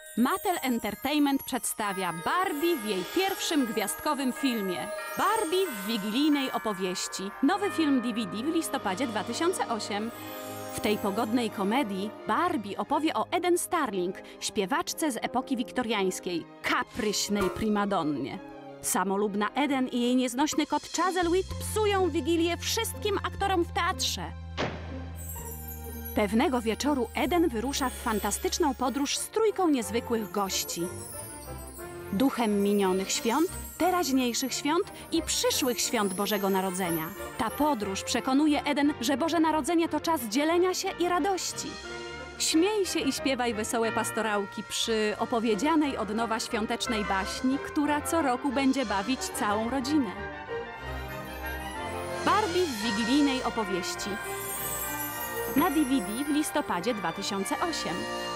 Mattel Entertainment przedstawia Barbie w jej pierwszym gwiazdkowym filmie. Barbie w wigilijnej opowieści. Nowy film DVD w listopadzie 2008. W tej pogodnej komedii Barbie opowie o Eden Starling, śpiewaczce z epoki wiktoriańskiej, kapryśnej primadonnie. Samolubna Eden i jej nieznośny kot Chuzzlewit psują wigilię wszystkim aktorom w teatrze. Pewnego wieczoru Eden wyrusza w fantastyczną podróż z trójką niezwykłych gości. Duchem minionych świąt, teraźniejszych świąt i przyszłych świąt Bożego Narodzenia. Ta podróż przekonuje Eden, że Boże Narodzenie to czas dzielenia się i radości. Śmiej się i śpiewaj wesołe pastorałki przy opowiedzianej od nowa świątecznej baśni, która co roku będzie bawić całą rodzinę. Barbie w wigilijnej opowieści. Na DVD w listopadzie 2008.